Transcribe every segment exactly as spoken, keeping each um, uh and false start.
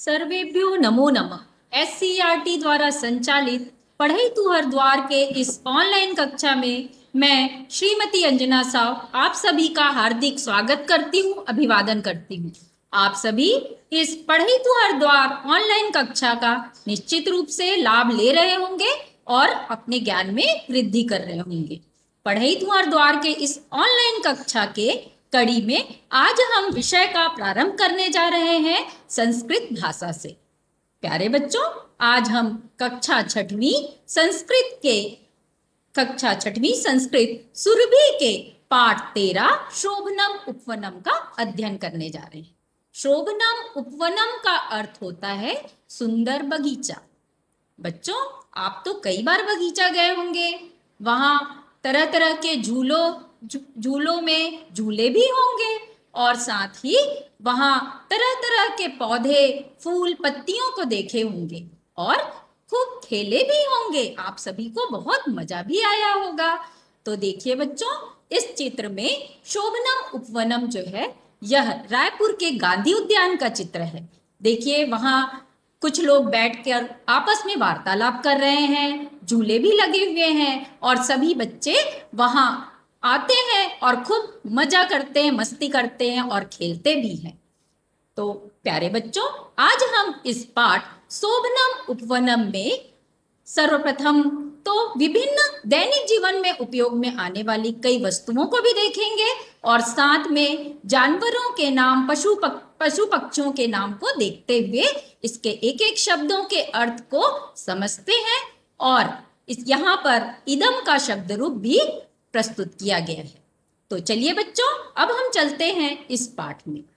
सर्वेभ्यो नमो नमः। S C R T द्वारा संचालित पढ़ई तू हरिद्वार के इस ऑनलाइन कक्षा में मैं श्रीमती अंजना साव आप सभी का हार्दिक स्वागत करती हूँ, अभिवादन करती हूँ। आप सभी इस पढ़ई तू हरिद्वार ऑनलाइन कक्षा का निश्चित रूप से लाभ ले रहे होंगे और अपने ज्ञान में वृद्धि कर रहे होंगे। पढ़ई तू हरिद्वार के इस ऑनलाइन कक्षा के कड़ी में आज हम विषय का प्रारंभ करने जा रहे हैं संस्कृत भाषा से। प्यारे बच्चों, आज हम कक्षा छठवीं संस्कृत के कक्षा छठवीं संस्कृत सुरभि के पाठ तेरह शोभनम उपवनम का अध्ययन करने जा रहे हैं। शोभनम उपवनम का अर्थ होता है सुंदर बगीचा। बच्चों, आप तो कई बार बगीचा गए होंगे, वहां तरह तरह के झूलों झूलों में झूले भी होंगे और साथ ही वहां तरह तरह के पौधे, फूल, पत्तियों को देखे होंगे और खूब खेले भी होंगे। आप सभी को बहुत मजा भी आया होगा। तो देखिए बच्चों, इस चित्र में शोभनम उपवनम जो है यह रायपुर के गांधी उद्यान का चित्र है। देखिए, वहां कुछ लोग बैठकर आपस में वार्तालाप कर रहे हैं, झूले भी लगे हुए हैं और सभी बच्चे वहां आते हैं और खूब मजा करते हैं, मस्ती करते हैं और खेलते भी हैं। तो प्यारे बच्चों, आज हम इस पाठ शोभनम उपवनम में सर्वप्रथम तो विभिन्न दैनिक जीवन में उपयोग में आने वाली कई वस्तुओं को भी देखेंगे और साथ में जानवरों के नाम, पशु पक, पशु पक्षियों के नाम को देखते हुए इसके एक एक शब्दों के अर्थ को समझते हैं और इस यहाँ पर इदम का शब्द रूप भी प्रस्तुत किया गया है। तो चलिए बच्चों, अब हम चलते हैं इस पाठ में।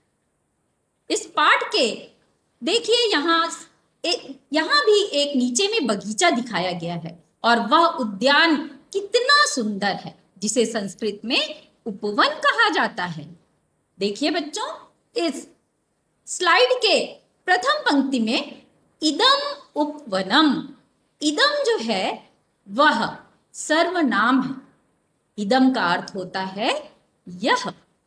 इस पाठ के देखिए, यहाँ यहाँ भी एक नीचे में बगीचा दिखाया गया है और वह उद्यान कितना सुंदर है, जिसे संस्कृत में उपवन कहा जाता है। देखिए बच्चों, इस स्लाइड के प्रथम पंक्ति में इदम उपवनम, इदम जो है वह सर्वनाम है। इदम का अर्थ होता है यह।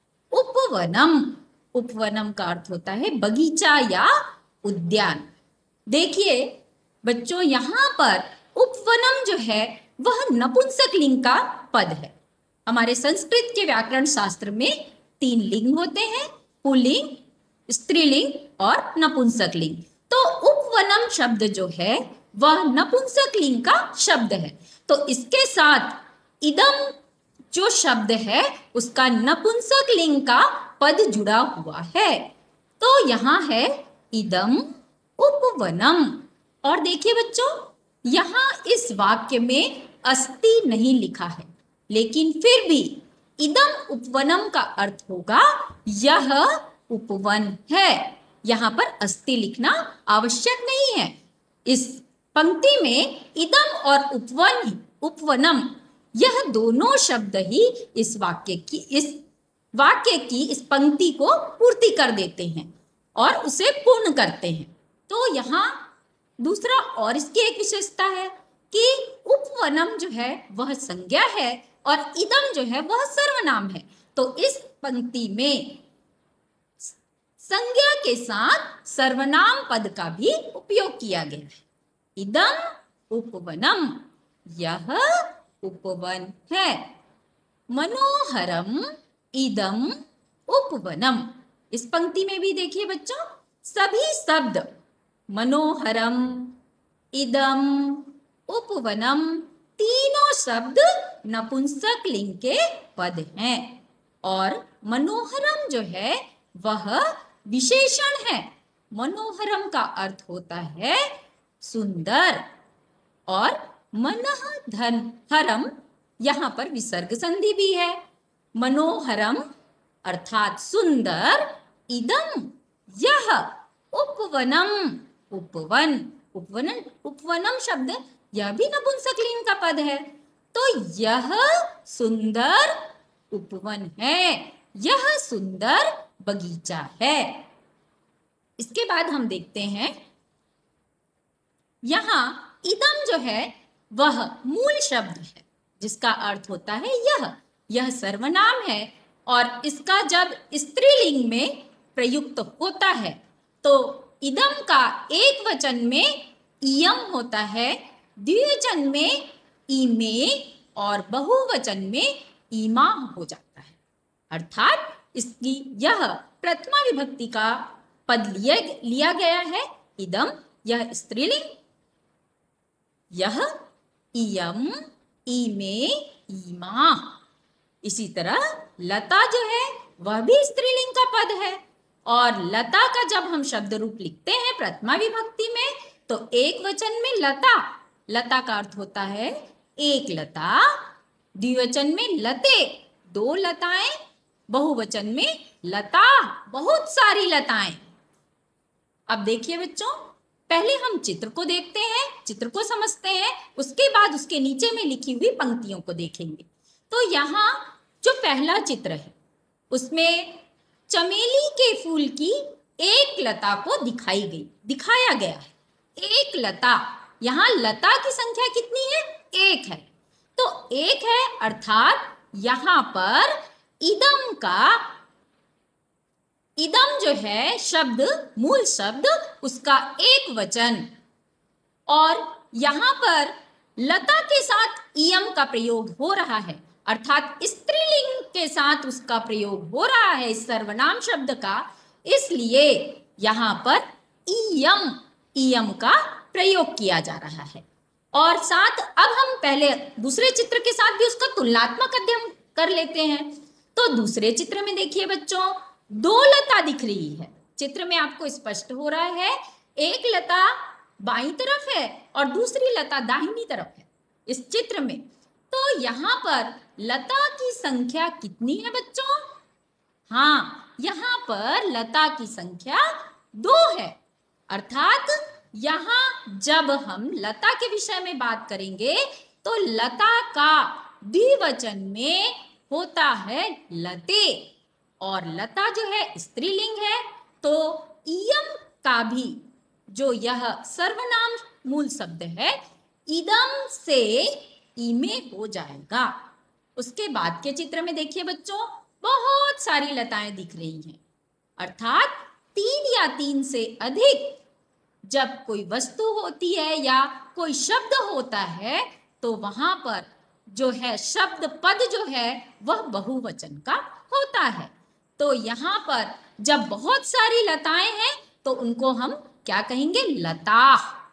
उपवनम, उपवनम का अर्थ होता है बगीचा या उद्यान। देखिए बच्चों, यहाँ पर उपवनम जो है वह नपुंसकलिंग का पद है। हमारे संस्कृत के व्याकरण शास्त्र में तीन लिंग होते हैं, पुल्लिंग, स्त्रीलिंग और नपुंसकलिंग। तो उपवनम शब्द जो है वह नपुंसकलिंग का शब्द है। तो इसके साथ इदम जो शब्द है उसका नपुंसकलिंग का पद जुड़ा हुआ है। तो यहाँ है इदम उपवनम। और देखिए बच्चों, यहाँ इस वाक्य में अस्ति नहीं लिखा है, लेकिन फिर भी इदम उपवनम का अर्थ होगा यह उपवन है। यहाँ पर अस्ति लिखना आवश्यक नहीं है। इस पंक्ति में इदम और उपवन, उपवनम यह दोनों शब्द ही इस वाक्य की इस वाक्य की इस पंक्ति को पूर्ति कर देते हैं और उसे पूर्ण करते हैं। तो यहाँ दूसरा और इसकी एक विशेषता है कि उपवनम जो है वह संज्ञा है और इदम जो है वह सर्वनाम है। तो इस पंक्ति में संज्ञा के साथ सर्वनाम पद का भी उपयोग किया गया है। इदम उपवनम, यह उपवन है। मनोहरम इदम उपवनम, इस पंक्ति में भी देखिए बच्चों, सभी शब्द मनोहरम, इदम, उपवनम तीनों शब्द नपुंसकलिंग के पद हैं और मनोहरम जो है वह विशेषण है। मनोहरम का अर्थ होता है सुंदर और मनः धन हरम, यहाँ पर विसर्ग संधि भी है। मनोहरम अर्थात सुंदर, इदम यह, उपवनम उपवन, उपवन उपवनम शब्द यह भी नपुंसकलिंग का पद है। तो यह सुंदर उपवन है, यह सुंदर बगीचा है। इसके बाद हम देखते हैं, यहाँ इदम जो है वह मूल शब्द है जिसका अर्थ होता है यह। यह सर्वनाम है और इसका जब स्त्रीलिंग में प्रयुक्त होता है तो इदम का एक वचन में इयम होता है, द्विवचन में इमे और बहुवचन में ईमा हो जाता है। अर्थात इसकी यह प्रथमा विभक्ति का पद लिया लिया गया है इदम, यह स्त्रीलिंग, यह इयम, इमे, ईमा। इसी तरह लता जो है वह भी स्त्रीलिंग का पद है, और लता का जब हम शब्द रूप लिखते हैं प्रथमा विभक्ति में तो एक वचन में लता, लता का अर्थ होता है एक लता, द्विवचन में लते, दो लताएं, बहुवचन में लता, बहुत सारी लताएं। अब देखिए बच्चों, पहले हम चित्र को देखते हैं, चित्र को समझते हैं, उसके बाद उसके नीचे में लिखी हुई पंक्तियों को देखेंगे। तो यहाँ जो पहला चित्र है उसमें चमेली के फूल की एक लता को दिखाई गई दिखाया गया है। एक लता, यहाँ लता की संख्या कितनी है? एक है। तो एक है अर्थात यहाँ पर इदम का, इदम जो है शब्द, मूल शब्द, उसका एक वचन, और यहाँ पर लता के साथ इयम का प्रयोग हो रहा है, अर्थात स्त्रीलिंग के साथ उसका प्रयोग हो रहा है इस सर्वनाम शब्द का, इसलिए यहाँ पर इयम, इयम का प्रयोग किया जा रहा है। और साथ अब हम पहले दूसरे चित्र के साथ भी उसका तुलनात्मक अध्ययन कर लेते हैं। तो दूसरे चित्र में देखिए बच्चों, दो लता दिख रही है। चित्र में आपको स्पष्ट हो रहा है एक लता बाईं तरफ है और दूसरी लता दाहिनी तरफ है इस चित्र में। तो यहाँ पर लता की संख्या कितनी है बच्चों? हाँ, यहाँ पर लता की संख्या दो है। अर्थात यहाँ जब हम लता के विषय में बात करेंगे तो लता का द्विवचन में होता है लते, और लता जो है स्त्रीलिंग है, तो इयम का भी जो यह सर्वनाम मूल शब्द है इदम से इमे हो जाएगा। उसके बाद के चित्र में देखिए बच्चों, बहुत सारी लताएं दिख रही हैं। अर्थात तीन या तीन से अधिक जब कोई वस्तु होती है या कोई शब्द होता है तो वहां पर जो है शब्द पद जो है वह बहुवचन का होता है। तो यहाँ पर जब बहुत सारी लताएं हैं तो उनको हम क्या कहेंगे? लता।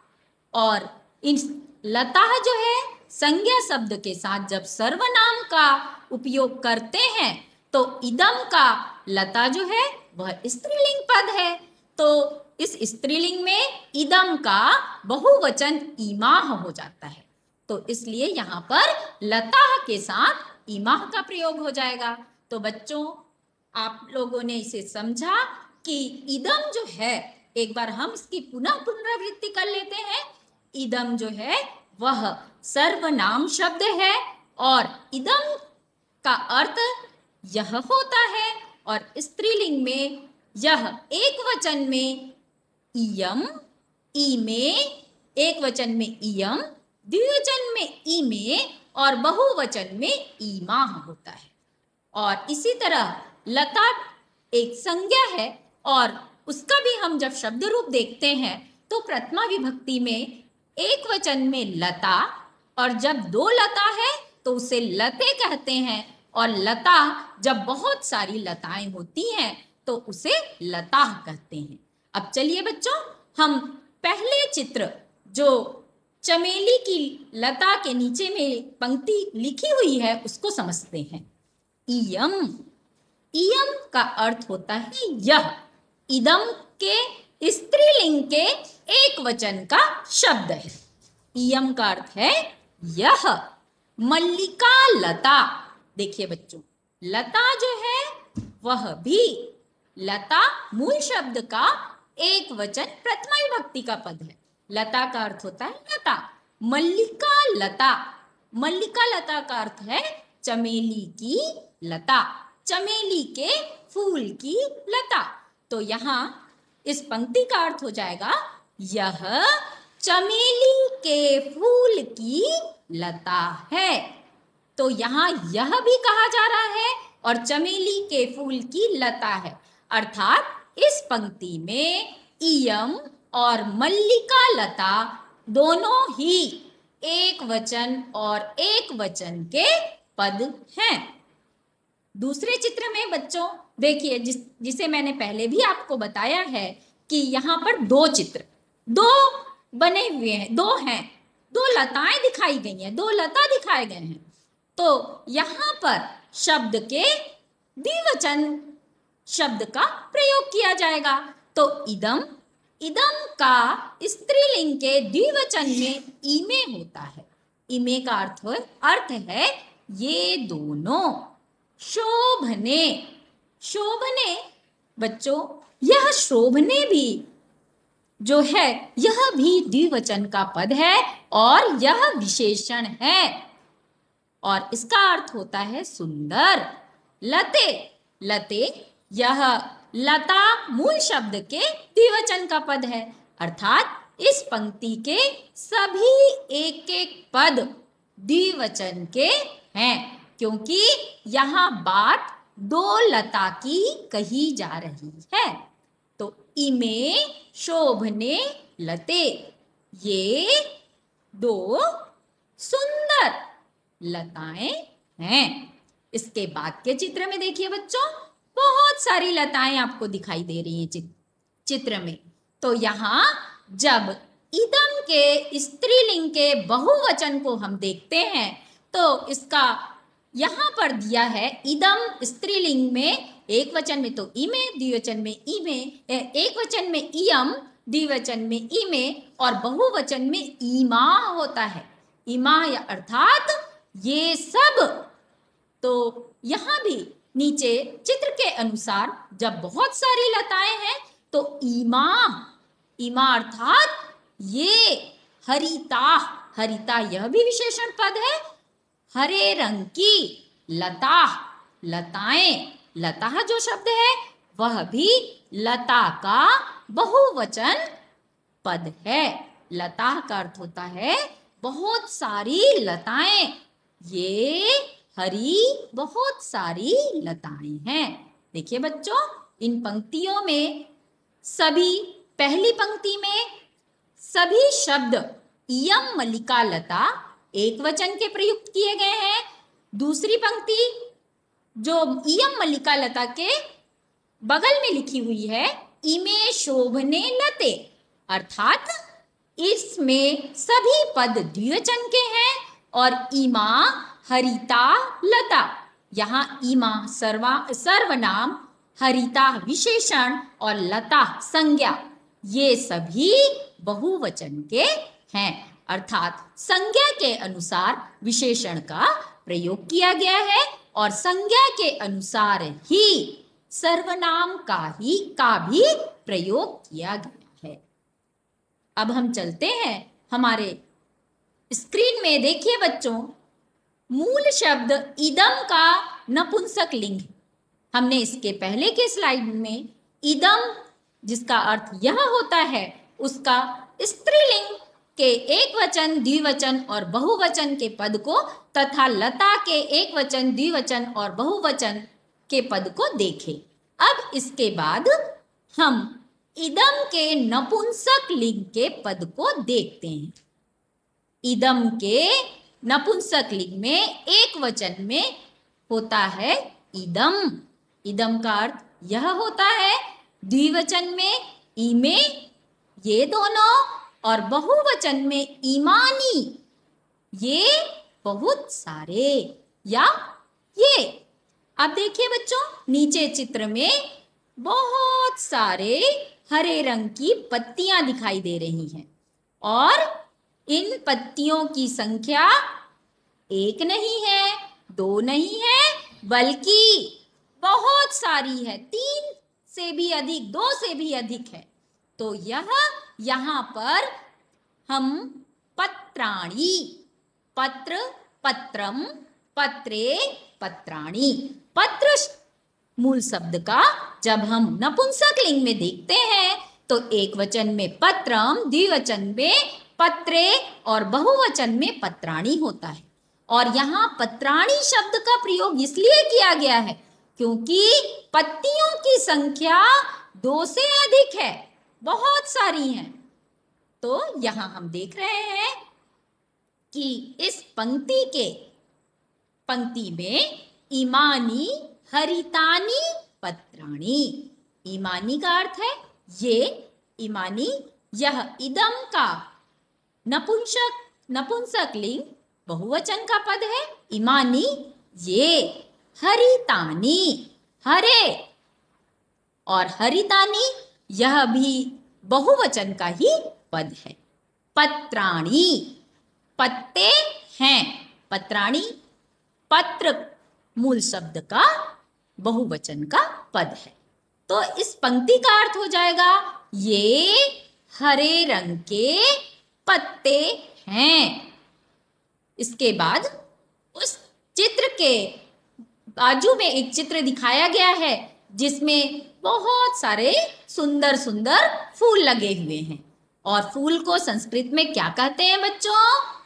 और इन लता जो है संज्ञा शब्द के साथ जब सर्वनाम का उपयोग करते हैं तो इदम का लता जो है वह स्त्रीलिंग पद है। तो इस स्त्रीलिंग में इदम का बहुवचन ईमाह हो जाता है, तो इसलिए यहाँ पर लता के साथ ईमाह का प्रयोग हो जाएगा। तो बच्चों, आप लोगों ने इसे समझा कि इदम जो है, एक बार हम इसकी पुनः पुनरावृत्ति कर लेते हैं। इदम जो है वह सर्वनाम शब्द है और इदम का अर्थ यह होता है, और स्त्रीलिंग में यह एक वचन में इयम, इमे, एक वचन में इयम, द्विवचन में इमे और बहुवचन में ईमाह होता है। और इसी तरह लता एक संज्ञा है और उसका भी हम जब शब्द रूप देखते हैं तो प्रथमा विभक्ति में एक वचन में लता, और जब दो लता है तो उसे लते कहते हैं, और लता जब बहुत सारी लताएं होती हैं तो उसे लता कहते हैं। अब चलिए बच्चों, हम पहले चित्र जो चमेली की लता के नीचे में पंक्ति लिखी हुई है उसको समझते हैं। इयम, इयम का अर्थ होता है यह। इदम के स्त्रीलिंग के एक वचन का शब्द है। इयम का अर्थ है यह। मल्लिका लता, देखिए बच्चों, लता जो है वह भी लता मूल शब्द का एक वचन प्रथमा विभक्ति का पद है। लता का अर्थ होता है लता। मल्लिका लता, मल्लिका लता का अर्थ है चमेली की लता, चमेली के फूल की लता। तो यहाँ इस पंक्ति का अर्थ हो जाएगा यह चमेली के फूल की लता है। तो यहाँ यह भी कहा जा रहा है और चमेली के फूल की लता है, अर्थात इस पंक्ति में इयम और मल्लिका लता दोनों ही एक वचन और एक वचन के पद हैं। दूसरे चित्र में बच्चों देखिए, जिस जिसे मैंने पहले भी आपको बताया है कि यहाँ पर दो चित्र दो बने हुए हैं, दो हैं, दो लताएं दिखाई गई हैं, दो लता दिखाए गए हैं। तो यहाँ पर शब्द के द्विवचन शब्द का प्रयोग किया जाएगा। तो इदम, इदम का स्त्रीलिंग के द्विवचन में इमे होता है। इमे का अर्थ अर्थ है ये दोनों। शोभने, शोभने बच्चों, यह शोभने भी जो है यह भी द्विवचन का पद है और यह विशेषण है और इसका अर्थ होता है सुंदर। लते, लते यह लता मूल शब्द के द्विवचन का पद है, अर्थात इस पंक्ति के सभी एक एक पद द्विवचन के हैं, क्योंकि यहाँ बात दो लता की कही जा रही है। तो इमे शोभने लते, ये दो सुंदर लताएं हैं। इसके बाद के चित्र में देखिए बच्चों, बहुत सारी लताएं आपको दिखाई दे रही हैं चित्र में। तो यहाँ जब इदम के स्त्रीलिंग के बहुवचन को हम देखते हैं तो इसका यहाँ पर दिया है इदम स्त्रीलिंग में, एक वचन में तो इमे, द्विवचन में इमे, एक वचन में इयम, द्विवचन में इमे और बहुवचन में ईमा होता है। ईमा या अर्थात ये सब। तो यहाँ भी नीचे चित्र के अनुसार जब बहुत सारी लताएं हैं तो ईमा, ईमा अर्थात ये हरिता, हरिता यह भी विशेषण पद है। हरे रंग की लता, लताएं, लता जो शब्द है वह भी लता का बहुवचन पद है। लता का अर्थ होता है बहुत सारी लताएं, ये हरी बहुत सारी लताएं हैं। देखिए बच्चों, इन पंक्तियों में सभी, पहली पंक्ति में सभी शब्द इयम मल्लिका लता एक वचन के प्रयुक्त किए गए हैं। दूसरी पंक्ति जो इयम मल्लिका लता के बगल में लिखी हुई है इमे शोभने लते, अर्थात इसमें सभी पद द्विवचन के हैं और इमा हरिता लता, यहाँ इमा सर्वा सर्वनाम, हरिता विशेषण और लता संज्ञा, ये सभी बहुवचन के हैं, अर्थात संज्ञा के अनुसार विशेषण का प्रयोग किया गया है और संज्ञा के अनुसार ही सर्वनाम का ही का भी प्रयोग किया गया है। अब हम चलते हैं हमारे स्क्रीन में। देखिए बच्चों, मूल शब्द इदम का नपुंसक लिंग, हमने इसके पहले के स्लाइड में इदम जिसका अर्थ यह होता है उसका स्त्रीलिंग के एक वचन, द्विवचन और बहुवचन के पद को तथा लता के एक वचन, द्विवचन और बहुवचन के पद को देखें। अब इसके बाद हम इदम के नपुंसक लिंग के पद को देखते हैं। इदम के नपुंसक लिंग में एक वचन में होता है इदम, इदम का अर्थ यह होता है। द्विवचन में इमे, ये दोनों, और बहुवचन में ईमानी, ये बहुत सारे या ये। अब देखिए बच्चों, नीचे चित्र में बहुत सारे हरे रंग की पत्तियां दिखाई दे रही हैं और इन पत्तियों की संख्या एक नहीं है, दो नहीं है, बल्कि बहुत सारी है, तीन से भी अधिक, दो से भी अधिक है। तो यह यहाँ पर हम पत्राणि, पत्र, पत्रम, पत्रे, पत्राणि, पत्र मूल शब्द का जब हम नपुंसक लिंग में देखते हैं तो एक वचन में पत्रम, द्विवचन में पत्रे और बहुवचन में पत्राणि होता है। और यहाँ पत्राणि शब्द का प्रयोग इसलिए किया गया है क्योंकि पत्तियों की संख्या दो से अधिक है। बहुत सारी हैं। तो यहां हम देख रहे हैं कि इस पंक्ति के पंक्ति में इमानी हरितानी पत्राणी, इमानी का अर्थ है ये, इमानी, यह इदम का नपुंसक नपुंसक लिंग बहुवचन का पद है इमानी, ये हरितानी हरे, और हरितानी यह भी बहुवचन का ही पद है। पत्राणी पत्ते हैं, पत्राणी पत्र मूल शब्द का बहुवचन का पद है। तो इस पंक्ति का अर्थ हो जाएगा ये हरे रंग के पत्ते हैं। इसके बाद उस चित्र के बाजू में एक चित्र दिखाया गया है जिसमें बहुत सारे सुंदर सुंदर फूल लगे हुए हैं। और फूल को संस्कृत में क्या कहते हैं बच्चों?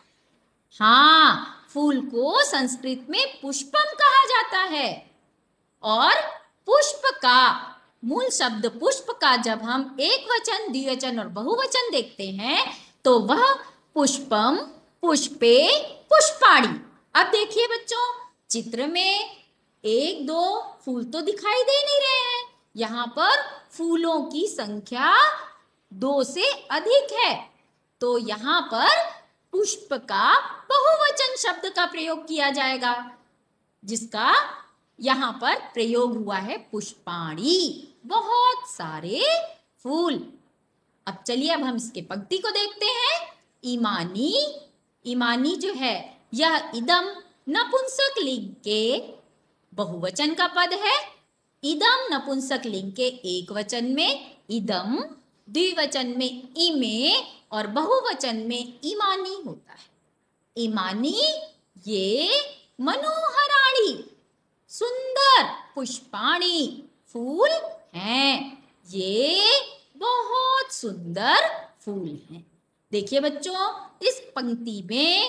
हाँ, फूल को संस्कृत में पुष्पम कहा जाता है। और पुष्प का मूल शब्द पुष्प का जब हम एक वचन, द्विवचन और बहुवचन देखते हैं तो वह पुष्पम, पुष्पे, पुष्पाणि। अब देखिए बच्चों, चित्र में एक दो फूल तो दिखाई दे नहीं रहे हैं, यहाँ पर फूलों की संख्या दो से अधिक है। तो यहाँ पर पुष्प का बहुवचन शब्द का प्रयोग किया जाएगा, जिसका यहाँ पर प्रयोग हुआ है पुष्पाणि, बहुत सारे फूल। अब चलिए अब हम इसके पंक्ति को देखते हैं। इमानी, इमानी जो है यह इदम नपुंसक लिंग के बहुवचन का पद है। इदम नपुंसक लिंग के एक वचन में इदम, द्विवचन में इमे और बहुवचन में इमानी होता है। इमानी ये मनोहराणी सुंदर पुष्पाणि फूल हैं, ये बहुत सुंदर फूल हैं। देखिए बच्चों, इस पंक्ति में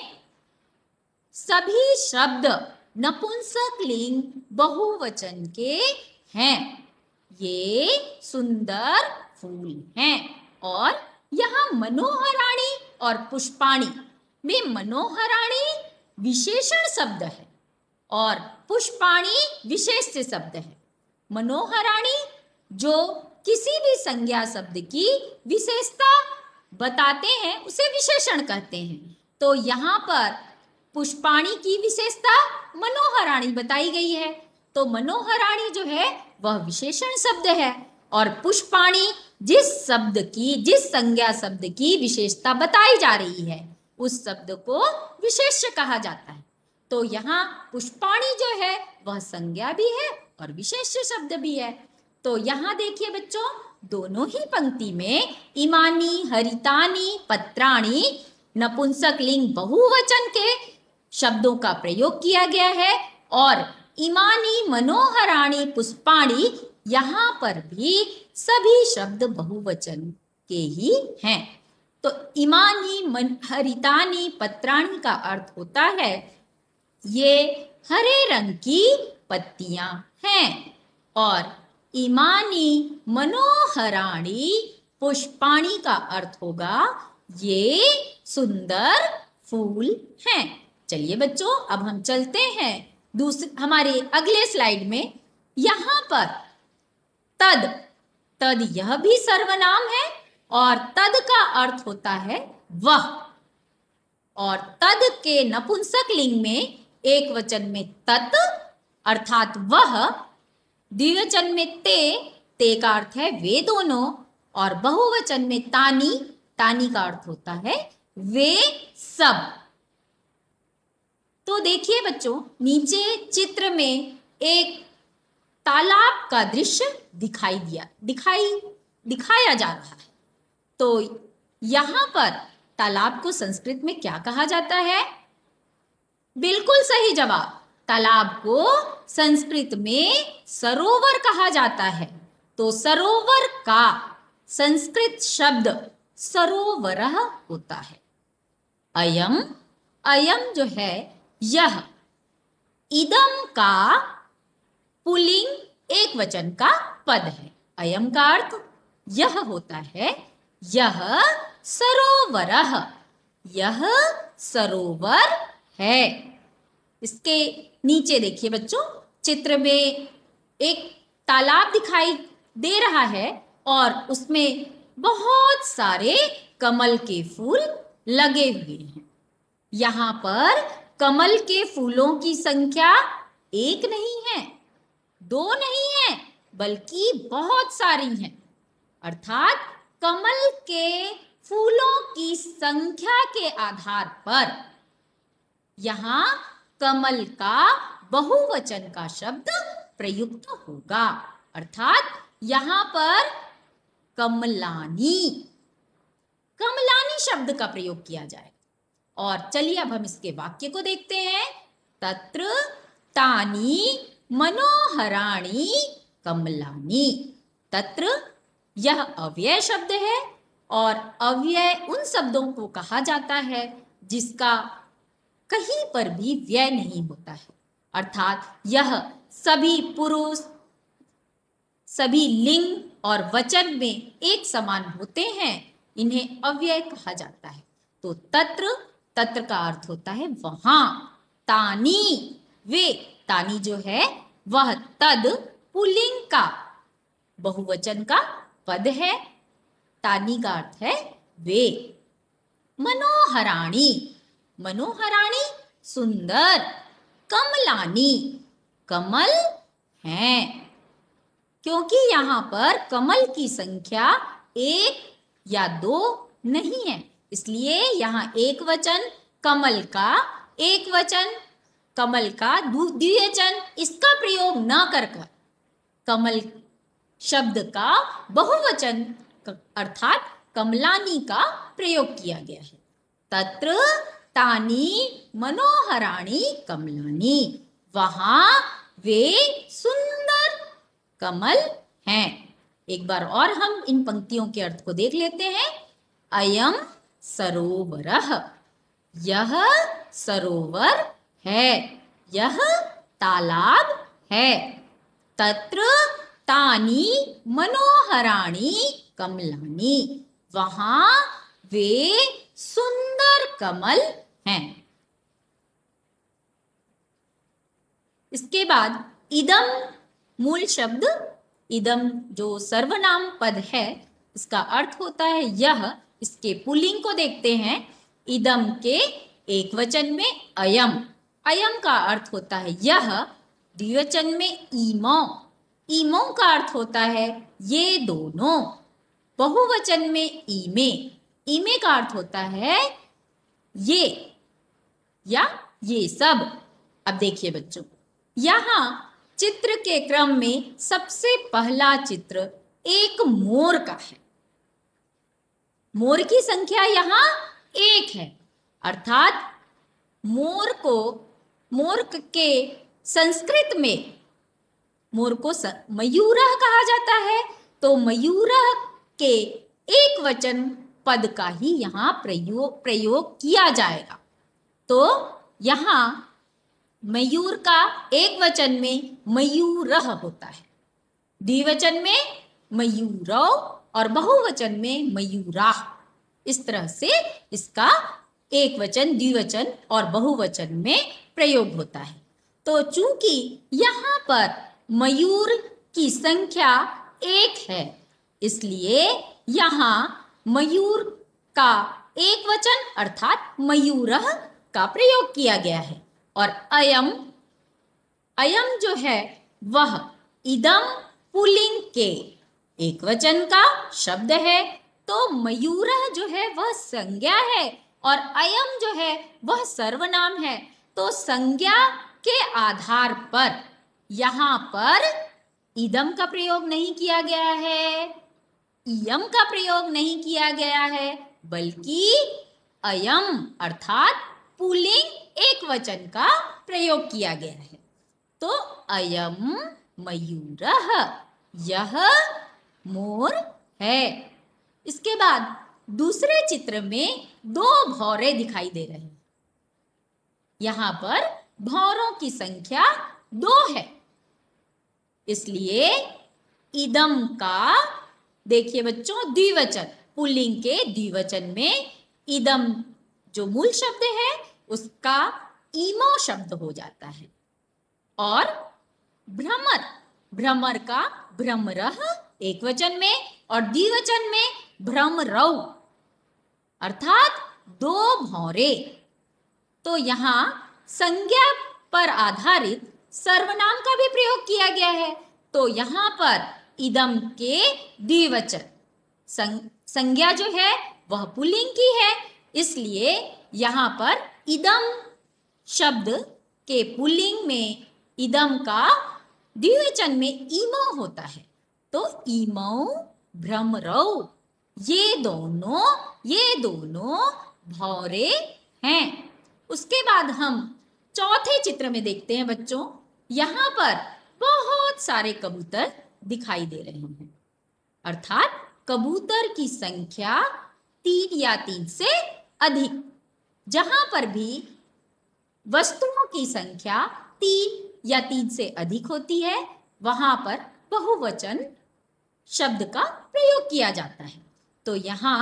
सभी शब्द नपुंसक लिंग बहुवचन के हैं। ये सुंदर फूल हैं। और यहाँ मनोहराणी और पुष्पाणि में मनोहराणी विशेषण शब्द है और पुष्पाणि विशेष्य शब्द है। मनोहराणी जो किसी भी संज्ञा शब्द की विशेषता बताते हैं उसे विशेषण कहते हैं। तो यहाँ पर पुष्पाणि की विशेषता मनोहराणी बताई गई है। तो मनोहराणी जो है वह विशेषण शब्द है और पुष्पाणि जिस शब्द की, जिस संज्ञा शब्द की विशेषता बताई जा रही है उस शब्द को विशेष्य कहा जाता है। तो यहाँ पुष्पाणि जो है वह संज्ञा भी है और विशेष्य शब्द भी है। तो यहाँ देखिए बच्चों, दोनों ही पंक्ति में इमानी हरितानी पत्राणि नपुंसक लिंग बहुवचन के शब्दों का प्रयोग किया गया है और इमानी मनोहराणी पुष्पाणि यहाँ पर भी सभी शब्द बहुवचन के ही हैं। तो इमानी मन हरितानी पत्राणि का अर्थ होता है ये हरे रंग की पत्तियां हैं और इमानी मनोहराणी पुष्पाणि का अर्थ होगा ये सुंदर फूल हैं। चलिए बच्चों, अब हम चलते हैं दूसरे हमारे अगले स्लाइड में। यहाँ पर तद, तद यह भी सर्वनाम है और तद का अर्थ होता है वह। और तद के नपुंसक लिंग में एक वचन में तत् अर्थात वह, द्विवचन में ते, ते का अर्थ है वे दोनों, और बहुवचन में तानी, तानी का अर्थ होता है वे सब। तो देखिए बच्चों, नीचे चित्र में एक तालाब का दृश्य दिखाई दिया दिखाई दिखाया जा रहा है। तो यहाँ पर तालाब को संस्कृत में क्या कहा जाता है? बिल्कुल सही जवाब, तालाब को संस्कृत में सरोवर कहा जाता है। तो सरोवर का संस्कृत शब्द सरोवरः होता है। अयम, अयम जो है यह इदम का पुल्लिंग एक वचन का पद है। अयम का अर्थ यह होता है यह सरोवरः, यह सरोवर है। इसके नीचे देखिए बच्चों, चित्र में एक तालाब दिखाई दे रहा है और उसमें बहुत सारे कमल के फूल लगे हुए हैं। यहाँ पर कमल के फूलों की संख्या एक नहीं है, दो नहीं है, बल्कि बहुत सारी हैं। अर्थात कमल के फूलों की संख्या के आधार पर यहाँ कमल का बहुवचन का शब्द प्रयुक्त होगा। अर्थात यहाँ पर कमलानी, कमलानी शब्द का प्रयोग किया जाएगा। और चलिए अब हम इसके वाक्य को देखते हैं। तत्र तानी मनोहराणी कमलानी। तत्र यह अव्यय शब्द है और अव्यय उन शब्दों को कहा जाता है जिसका कहीं पर भी व्यय नहीं होता है। अर्थात यह सभी पुरुष, सभी लिंग और वचन में एक समान होते हैं, इन्हें अव्यय कहा जाता है। तो तत्र, तत्र का अर्थ होता है वहां। तानी, वे, तानी जो है वह तद पुल्लिंग का बहुवचन का पद है। तानी का अर्थ है वे। मनोहराणी, मनोहराणी सुंदर। कमलानी, कमल हैं। क्योंकि यहाँ पर कमल की संख्या एक या दो नहीं है, इसलिए यहाँ एक वचन कमल का, एक वचन कमल का द्विवचन, इसका प्रयोग न कर कर कमल शब्द का बहुवचन अर्थात कमलानी का प्रयोग किया गया है। तत्र तानी मनोहराणी कमलानी, वहां वे सुंदर कमल हैं। एक बार और हम इन पंक्तियों के अर्थ को देख लेते हैं। अयम सरोवरः, यह सरोवर है, यह तालाब है। तत्र तानी मनोहराणी कमलानी, वहां वे सुंदर कमल हैं। इसके बाद इदम मूल शब्द, इदम जो सर्वनाम पद है, इसका अर्थ होता है यह। इसके पुल्लिंग को देखते हैं। इदम के एक वचन में अयम, अयम का अर्थ होता है यह। द्विवचन में ईमो, ईमो का अर्थ होता है ये दोनों। बहुवचन में ईमे, ईमे का अर्थ होता है ये या ये सब। अब देखिए बच्चों, यहाँ चित्र के क्रम में सबसे पहला चित्र एक मोर का है। मोर की संख्या यहाँ एक है। अर्थात मोर को, मोर के संस्कृत में मोर को मयूरः कहा जाता है। तो मयूरः के एक वचन पद का ही यहाँ प्रयोग प्रयोग किया जाएगा। तो यहाँ मयूर का एक वचन में मयूरः होता है, द्विवचन में मयूरौ और बहुवचन में मयूराः। इस तरह से इसका एक वचन, द्विवचन और बहुवचन में प्रयोग होता है। तो चूंकि यहाँ पर मयूर की संख्या एक है, इसलिए यहाँ मयूर का एक वचन अर्थात मयूरः का प्रयोग किया गया है। और अयम, अयम जो है वह इदम पुल्लिंग के एक वचन का शब्द है। तो मयूरः जो है वह संज्ञा है और अयम जो है वह सर्वनाम है। तो संज्ञा के आधार पर यहाँ पर इदम का प्रयोग नहीं किया गया है, इयम का प्रयोग नहीं किया गया है, बल्कि अयम अर्थात पुल्लिंग एक वचन का प्रयोग किया गया है। तो अयम मयूरः, यह मोर है। इसके बाद दूसरे चित्र में दो भौरे दिखाई दे रहे हैं। यहाँ पर भौरों की संख्या दो है, इसलिए इदम का देखिए बच्चों, द्विवचन, पुल्लिंग के द्विवचन में इदम जो मूल शब्द है उसका ईमो शब्द हो जाता है। और भ्रमर, भ्रमर का भ्रमरः एक वचन में और द्विवचन में भ्रमरौ, अर्थात दो भौरे। तो यहाँ संज्ञा पर आधारित सर्वनाम का भी प्रयोग किया गया है। तो यहाँ पर इदम के द्विवचन, संज्ञा जो है वह पुल्लिंग की है, इसलिए यहाँ पर इदम शब्द के पुल्लिंग में इदम का द्विवचन में ईमो होता है। तो ईमौ भ्रमरौ, ये दोनों ये दोनों भौरे हैं। उसके बाद हम चौथे चित्र में देखते हैं बच्चों, यहाँ पर बहुत सारे कबूतर दिखाई दे रहे हैं, अर्थात कबूतर की संख्या तीन या तीन से अधिक। जहां पर भी वस्तुओं की संख्या तीन या तीन से अधिक होती है वहां पर बहुवचन शब्द का प्रयोग किया जाता है। तो यहाँ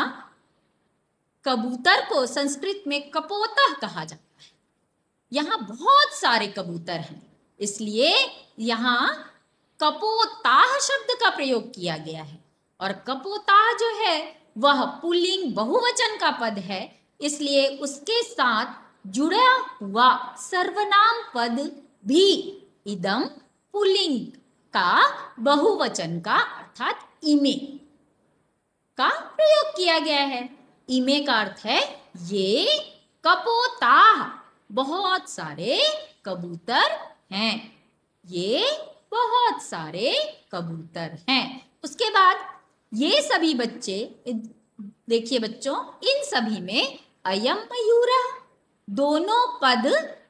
कबूतर को संस्कृत में कपोतः कहा जाता है। यहाँ बहुत सारे कबूतर हैं, इसलिए यहाँ कपोताः शब्द का प्रयोग किया गया है। और कपोताः जो है वह पुल्लिंग बहुवचन का पद है, इसलिए उसके साथ जुड़ा हुआ सर्वनाम पद भी इदम पुल्लिंग का बहुवचन का अर्थात इमे का प्रयोग किया गया है। इमे का अर्थ है ये कपोताः, बहुत सारे कबूतर हैं, ये बहुत सारे कबूतर हैं। उसके बाद ये सभी बच्चे, देखिए बच्चों, इन सभी में अयम मयूरः दोनों पद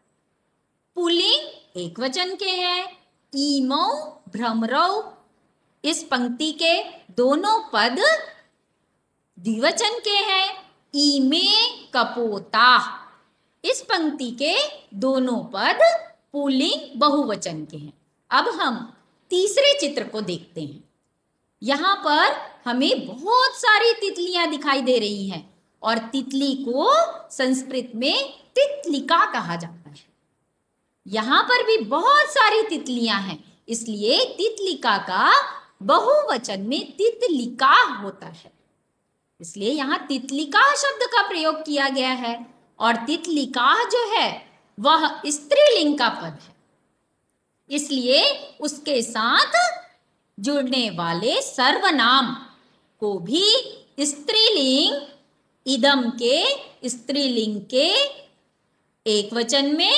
पुल्लिंग एक वचन के हैं। ईमौ भ्रमरौ, इस पंक्ति के दोनों पद द्विवचन के हैं। ईमे कपोताः, इस पंक्ति के दोनों पद पुल्लिंग बहुवचन के हैं। अब हम तीसरे चित्र को देखते हैं। यहाँ पर हमें बहुत सारी तितलियां दिखाई दे रही हैं और तितली को संस्कृत में तितलिका कहा जाता है। यहाँ पर भी बहुत सारी तितलियां हैं, इसलिए तितलिका का बहुवचन में तितलिका होता है, इसलिए यहाँ तितलिका शब्द का प्रयोग किया गया है। और तितलिका जो है वह स्त्रीलिंग का पद है, इसलिए उसके साथ जुड़ने वाले सर्वनाम को भी स्त्रीलिंग, इदम के स्त्रीलिंग के एक वचन में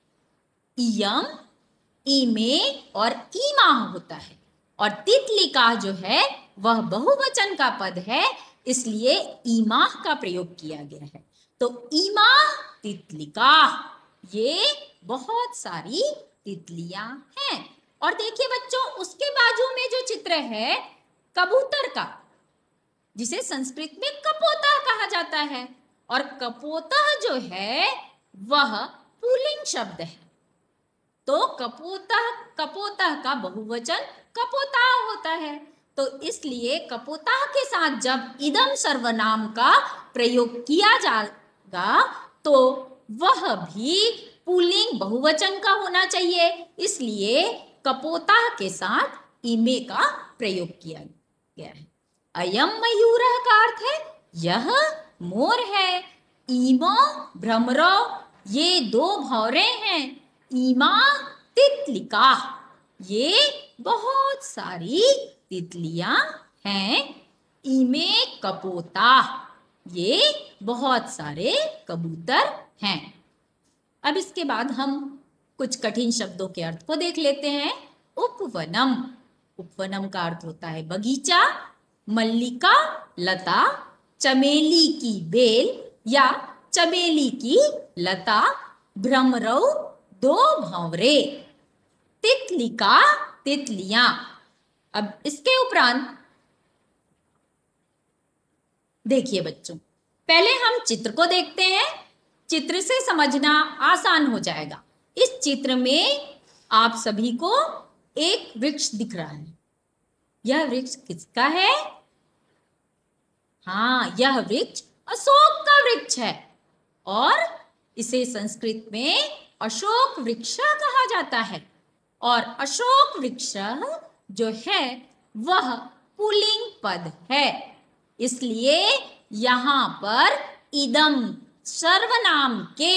इयम, इमे और ईमा होता है। और तितलिका जो है वह बहुवचन का पद है, इसलिए ईमाह का प्रयोग किया गया है। तो ईमाह तितलिका, ये बहुत सारी तितलियां हैं। और देखिए बच्चों, उसके बाजू में जो चित्र है कबूतर का, जिसे संस्कृत में कपोतः कहा जाता है, और कपोतः जो है वह पुल्लिंग शब्द है। तो कपोतः, कपोतः का बहुवचन कपोताः होता है। तो इसलिए कपोताः के साथ जब इदम सर्वनाम का प्रयोग किया जाएगा तो वह भी पुल्लिंग बहुवचन का होना चाहिए, इसलिए कपोताः के साथ इमे का प्रयोग किया गया है। अयम मयूरः का अर्थ है यह मोर है। ईमो भ्रमरौ, ये दो भौरे हैं। ईमा तितलिका, ये बहुत सारी तितलियां हैं। इमे कपोताः, ये बहुत सारे कबूतर हैं। अब इसके बाद हम कुछ कठिन शब्दों के अर्थ को देख लेते हैं। उपवनम, उपवनम का अर्थ होता है बगीचा। मल्लिका लता, चमेली की बेल या चमेली की लता। भ्रमरौ दो भंवरे। तितलिका तितलियां। अब इसके उपरांत देखिए बच्चों, पहले हम चित्र को देखते हैं, चित्र से समझना आसान हो जाएगा। इस चित्र में आप सभी को एक वृक्ष दिख रहा है। यह वृक्ष किसका है? हाँ, यह वृक्ष अशोक का वृक्ष है और इसे संस्कृत में अशोक वृक्ष कहा जाता है। और अशोक वृक्ष जो है वह पुल्लिंग पद है, इसलिए यहाँ पर इदम सर्वनाम के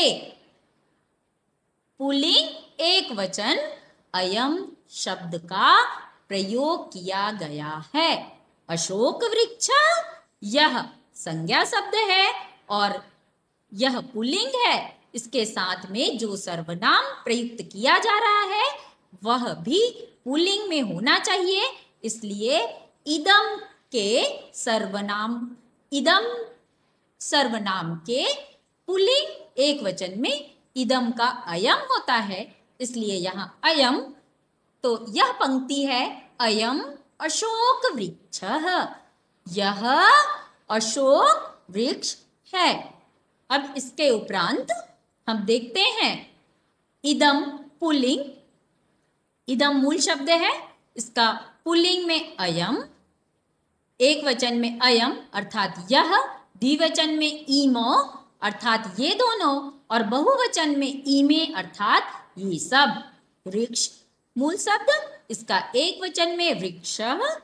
पुल्लिंग एक वचन अयम शब्द का प्रयोग किया गया है। अशोक वृक्ष यह संज्ञा शब्द है और यह पुल्लिंग है। इसके साथ में जो सर्वनाम प्रयुक्त किया जा रहा है वह भी पुल्लिंग में होना चाहिए, इसलिए इदम के सर्वनाम इदम सर्वनाम के पुल्लिंग एक वचन में इदम का अयम होता है, इसलिए यहाँ अयम, तो यह पंक्ति है अयम अशोक वृक्ष, यह अशोक वृक्ष है। अब इसके उपरांत हम देखते हैं इदम पुल्लिंग। इदम मूल शब्द है, इसका पुल्लिंग में अयम, एक वचन में अयम अर्थात यह, द्विवचन में ईमो अर्थात ये दोनों, और बहुवचन में ईमे अर्थात ये सब। वृक्ष मूल शब्द, इसका एक वचन में वृक्ष,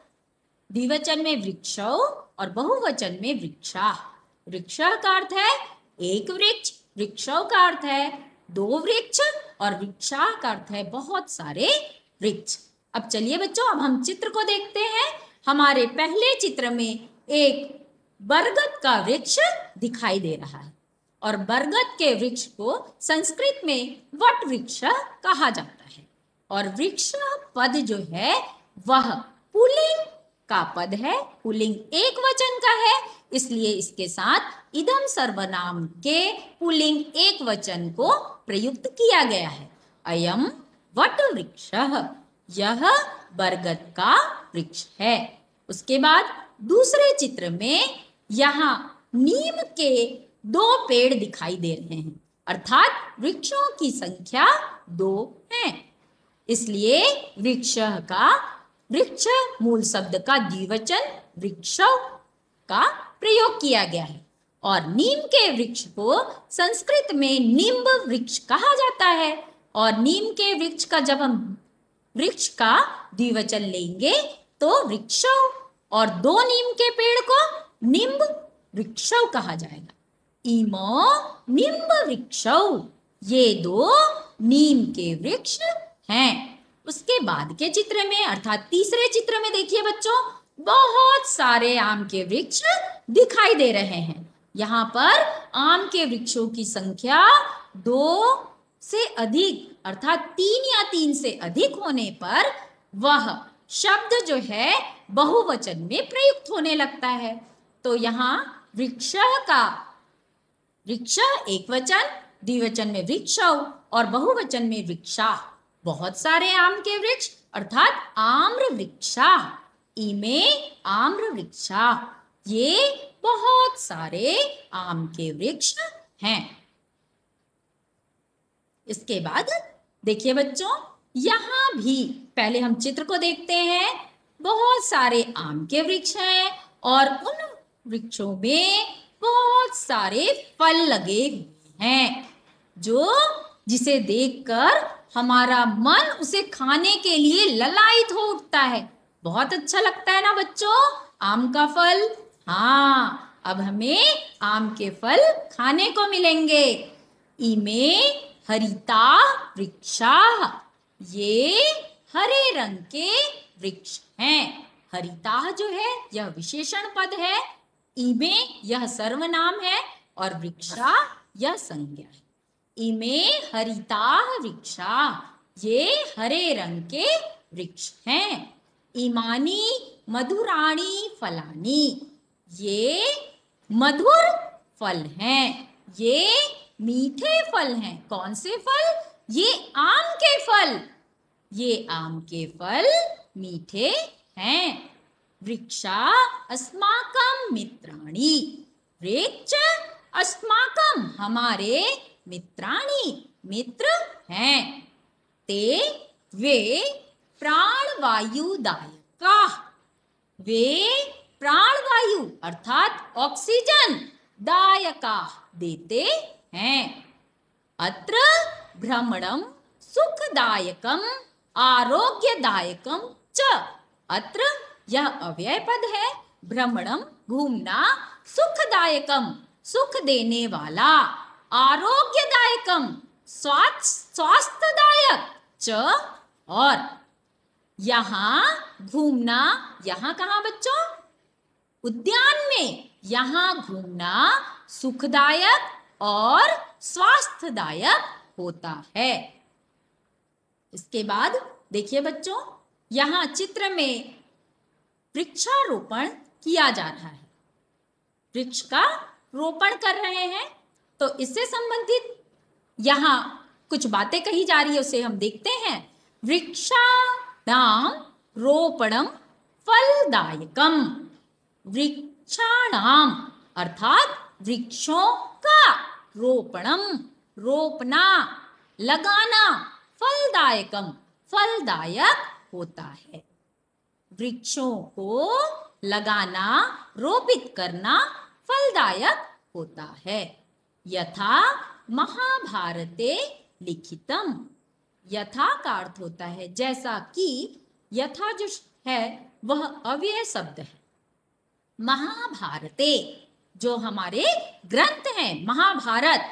द्विवचन में वृक्षौ और बहुवचन में वृक्षा। वृक्ष का अर्थ है एक वृक्ष, वृक्षौ का अर्थ है दो वृक्ष और वृक्षा का अर्थ है बहुत सारे वृक्ष। अब चलिए बच्चों, अब हम चित्र को देखते हैं। हमारे पहले चित्र में एक बरगद का वृक्ष दिखाई दे रहा है और बरगद के वृक्ष को संस्कृत में वट वृक्ष कहा जाता है। और वृक्ष पद जो है वह पुल्लिंग का पद है, पुल्लिंग एक वचन का है, इसलिए इसके साथ इदम सर्वनाम के पुल्लिंग एक वचन को प्रयुक्त किया गया है। अयम वट वृक्ष, यह बरगद का वृक्ष है। उसके बाद दूसरे चित्र में यहाँ नीम के दो पेड़ दिखाई दे रहे हैं, अर्थात वृक्षों की संख्या दो है, इसलिए वृक्ष का वृक्ष मूल शब्द का द्विवचन वृक्षौ का प्रयोग किया गया है। और नीम के वृक्ष को संस्कृत में निम्ब वृक्ष कहा जाता है। और नीम के वृक्ष का जब हम वृक्ष का द्विवचन लेंगे तो वृक्षौ, और दो नीम के पेड़ को निम्ब वृक्षौ कहा जाएगा। इमो निम्ब वृक्षौ, ये दो नीम के वृक्ष हैं। उसके बाद के चित्र में अर्थात तीसरे चित्र में देखिए बच्चों, बहुत सारे आम के वृक्ष दिखाई दे रहे हैं। यहाँ पर आम के वृक्षों की संख्या दो से अधिक अर्थात तीन या तीन से अधिक होने पर वह शब्द जो है बहुवचन में प्रयुक्त होने लगता है। तो यहाँ वृक्ष का वृक्ष एक वचन, द्विवचन में वृक्षौ और बहुवचन में वृक्षा। बहुत सारे आम के वृक्ष अर्थात आम्र वृक्षा, इमे आम्र वृक्षा, ये बहुत सारे आम के वृक्ष हैं। इसके बाद देखिए बच्चों, यहाँ भी पहले हम चित्र को देखते हैं। बहुत सारे आम के वृक्ष हैं और उन वृक्षों में बहुत सारे फल लगे हुए हैं, जो जिसे देखकर हमारा मन उसे खाने के लिए ललायित हो उठता है। बहुत अच्छा लगता है ना बच्चों आम का फल। हाँ, अब हमें आम के फल खाने को मिलेंगे। इमे हरिता वृक्षा, ये हरे रंग के वृक्ष हैं। हरिता जो है यह विशेषण पद है, इमे यह सर्वनाम है और वृक्षा यह संज्ञा है। इमे हरिता वृक्षा, ये हरे रंग के वृक्ष हैं। इमानी मधुराणी फलानी, ये मधुर फल हैं, ये मीठे फल हैं। कौन से फल? ये आम के फल, ये आम के फल मीठे हैं। वृक्षा अस्माकं मित्राणि, वृक्ष अस्माकं हमारे मित्राणि मित्र हैं। ते वे प्राणवायुदायका, वे प्राणवायु अर्थात ऑक्सीजन दायका देते हैं। अत्र भ्रमणम सुखदायकम आरोग्यदायकम च। अत्र यह अव्यय पद है। भ्रमणम घूमना, सुखदायकम सुख देने वाला, आरोग्यदायकम स्वास्थ्यदायक, च और यहाँ घूमना, यहाँ कहाँ बच्चों? उद्यान में। यहाँ घूमना सुखदायक और स्वास्थ्यदायक होता है। इसके बाद देखिए बच्चों, यहाँ चित्र में वृक्षारोपण किया जा रहा है। वृक्ष का रोपण कर रहे हैं। तो इससे संबंधित यहाँ कुछ बातें कही जा रही है, उसे हम देखते हैं। वृक्षाणाम रोपणम फलदायकम। वृक्षाणाम अर्थात वृक्षों का रोपणम रोपना, लगाना, फलदायकम फलदायक होता है। वृक्षों को लगाना, रोपित करना फलदायक होता है। यथा महाभारते लिखितम। यथा का अर्थ होता है जैसा कि। यथा जो है वह अव्यय शब्द है। महाभारते जो हमारे ग्रंथ हैं, महाभारत,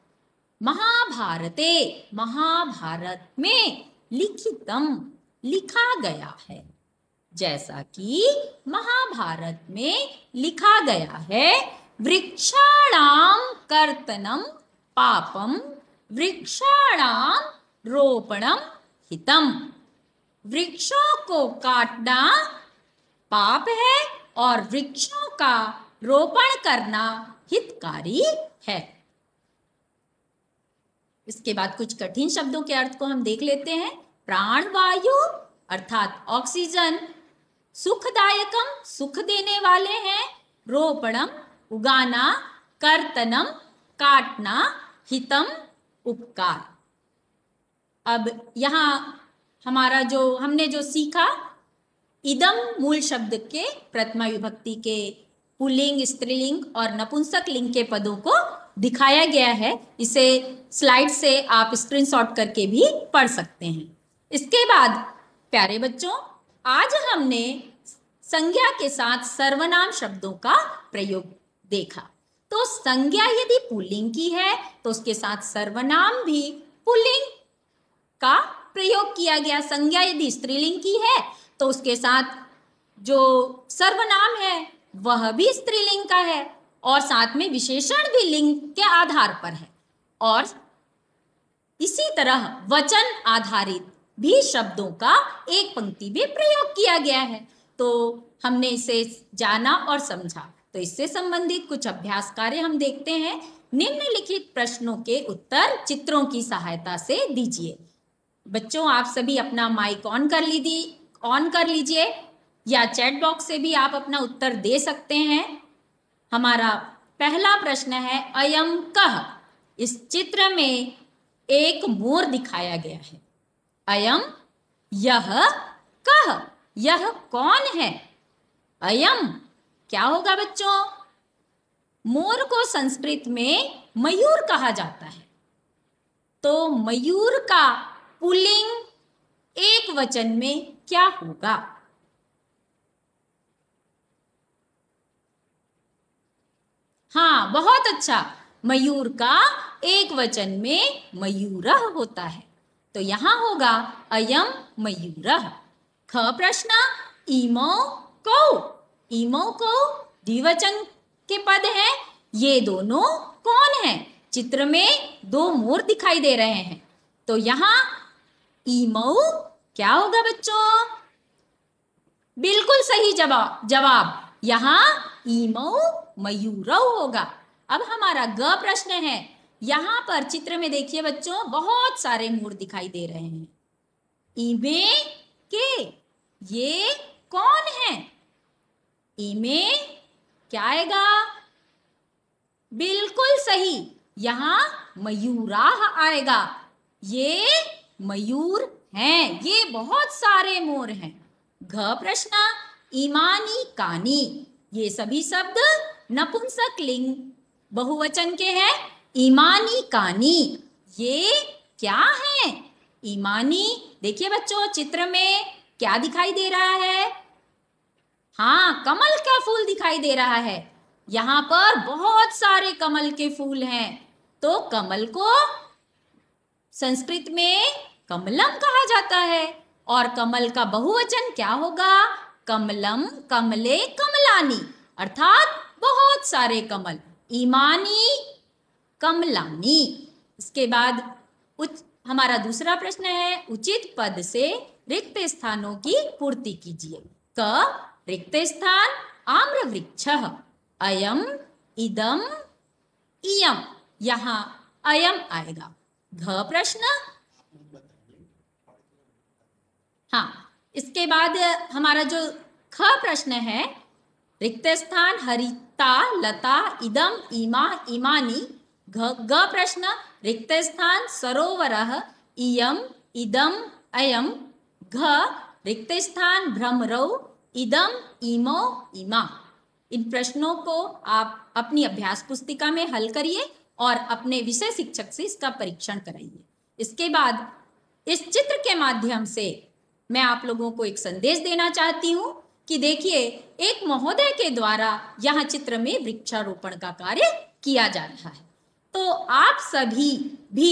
महाभारते महाभारत में लिखितम लिखा गया है। जैसा कि महाभारत में लिखा गया है। वृक्षाणाम कर्तनम पापम वृक्षाणाम रोपणम हितम। वृक्षों को काटना पाप है और वृक्षों का रोपण करना हितकारी है। इसके बाद कुछ कठिन शब्दों के अर्थ को हम देख लेते हैं। प्राणवायु अर्थात ऑक्सीजन, सुखदायकम सुख देने वाले हैं, रोपणम उगाना, कर्तनम काटना, हितम उपकार। अब यहाँ हमारा जो हमने जो सीखा, इदम मूल शब्द के प्रथमा विभक्ति के पुल्लिंग, स्त्रीलिंग और नपुंसक लिंग के पदों को दिखाया गया है। इसे स्लाइड से आप स्क्रीनशॉट करके भी पढ़ सकते हैं। इसके बाद प्यारे बच्चों, आज हमने संज्ञा के साथ सर्वनाम शब्दों का प्रयोग देखा। तो संज्ञा यदि पुल्लिंग की है तो उसके साथ सर्वनाम भी पुल्लिंग का प्रयोग किया गया। संज्ञा यदि स्त्रीलिंग की है तो उसके साथ जो सर्वनाम है वह भी स्त्रीलिंग का है और साथ में विशेषण भी लिंग के आधार पर है। और इसी तरह वचन आधारित भी शब्दों का एक पंक्ति भी प्रयोग किया गया है। तो हमने इसे जाना और समझा। तो इससे संबंधित कुछ अभ्यास कार्य हम देखते हैं। निम्नलिखित प्रश्नों के उत्तर चित्रों की सहायता से दीजिए। बच्चों, आप सभी अपना माइक ऑन कर लीजिए ऑन कर लीजिए या चैट बॉक्स से भी आप अपना उत्तर दे सकते हैं। हमारा पहला प्रश्न है, अयम कः। इस चित्र में एक मोर दिखाया गया है। अयम यह, कः यह कौन है। अयम क्या होगा बच्चों? मोर को संस्कृत में मयूर कहा जाता है। तो मयूर का पुल्लिंग एक वचन में क्या होगा? हाँ, बहुत अच्छा। मयूर का एक वचन में मयूरः होता है। तो यहाँ होगा अयम मयूरः। ख प्रश्न, इमौ कौ। इमौ कौ द्विवचन के पद हैं। ये दोनों कौन हैं? चित्र में दो मोर दिखाई दे रहे हैं। तो यहाँ इमौ क्या होगा बच्चों? बिल्कुल सही जवाब जवाब यहाँ इमौ मयूरौ होगा। अब हमारा ग प्रश्न है। यहाँ पर चित्र में देखिए बच्चों, बहुत सारे मोर दिखाई दे रहे हैं। इमे के, ये कौन है? इमे क्या आएगा? बिल्कुल सही, यहाँ मयूराः आएगा। ये मयूर हैं। ये बहुत सारे मोर हैं। घ प्रश्न, इमानी कानी। ये सभी शब्द नपुंसक लिंग बहुवचन के हैं। ईमानी कानी, ये क्या है? ईमानी, देखिए बच्चों चित्र में क्या दिखाई दे रहा है? हाँ, कमल का फूल दिखाई दे रहा है। यहाँ पर बहुत सारे कमल के फूल हैं। तो कमल को संस्कृत में कमलम कहा जाता है और कमल का बहुवचन क्या होगा? कमलम, कमले, कमलानी, अर्थात बहुत सारे कमल। ईमानी कमलानी। इसके बाद उच, हमारा दूसरा प्रश्न है, उचित पद से रिक्त स्थानों की पूर्ति कीजिए। क रिक्त स्थान आम्र वृक्ष, अयम, इदम, इयम, यहाँ अयम आएगा। घ प्रश्न, हाँ, इसके बाद हमारा जो ख प्रश्न है, रिक्त स्थान हरिता, लता, इदम, इमा, इमानी। घ ग प्रश्न, रिक्त स्थान सरोवरः, इयम, इदम, अयम। घ रिक्त स्थान भ्रमरौ, इदम, इमो, इमा। इन प्रश्नों को आप अपनी अभ्यास पुस्तिका में हल करिए और अपने विषय शिक्षक से इसका परीक्षण कराइए। इसके बाद इस चित्र के माध्यम से मैं आप लोगों को एक संदेश देना चाहती हूँ कि देखिए, एक महोदय के द्वारा यहाँ चित्र में वृक्षारोपण का कार्य किया जा रहा है। तो आप सभी भी,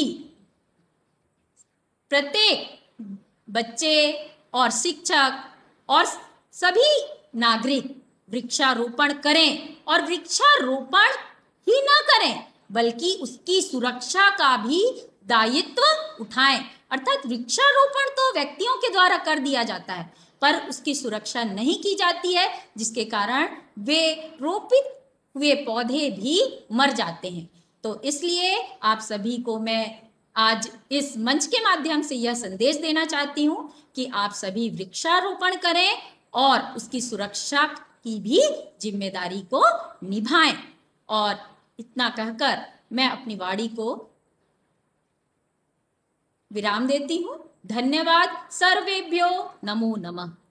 प्रत्येक बच्चे और शिक्षक और सभी नागरिक वृक्षारोपण करें और वृक्षारोपण ही ना करें बल्कि उसकी सुरक्षा का भी दायित्व उठाएं। अर्थात वृक्षारोपण तो व्यक्तियों के द्वारा कर दिया जाता है पर उसकी सुरक्षा नहीं की जाती है, जिसके कारण वे रोपित हुए पौधे भी मर जाते हैं। तो इसलिए आप सभी को मैं आज इस मंच के माध्यम से यह संदेश देना चाहती हूँ कि आप सभी वृक्षारोपण करें और उसकी सुरक्षा की भी जिम्मेदारी को निभाएं। और इतना कहकर मैं अपनी वाणी को विराम देती हूँ। धन्यवाद। सर्वेभ्यो नमो नमः।